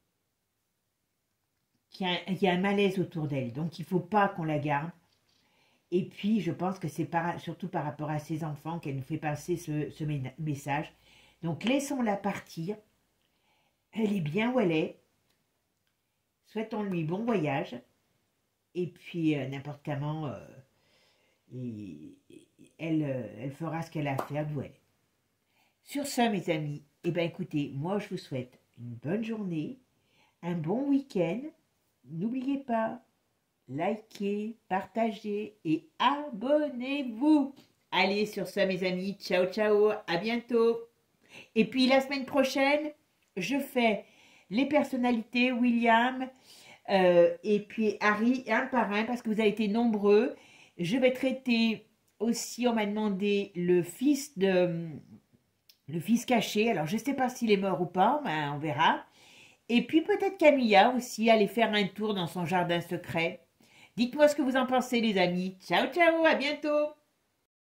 qu'il y, y a un malaise autour d'elle. Donc, il ne faut pas qu'on la garde. Et puis, je pense que c'est par, surtout par rapport à ses enfants qu'elle nous fait passer ce, ce message. Donc, laissons-la partir. Elle est bien où elle est. Souhaitons-lui bon voyage. Et puis, euh, n'importe comment, euh, et, et, elle, euh, elle fera ce qu'elle a à faire d'où elle est. Sur ce, mes amis, eh bien, écoutez, moi, je vous souhaite une bonne journée, un bon week-end. N'oubliez pas, likez, partagez et abonnez-vous. Allez, sur ça, mes amis, ciao, ciao, à bientôt. Et puis, la semaine prochaine, je fais les personnalités, William, euh, et puis Harry, un par un, parce que vous avez été nombreux. Je vais traiter aussi, on m'a demandé, le fils de... Le fils caché. Alors, je ne sais pas s'il est mort ou pas, mais on verra. Et puis, peut-être Camilla aussi, aller faire un tour dans son jardin secret. Dites-moi ce que vous en pensez, les amis. Ciao, ciao, à bientôt.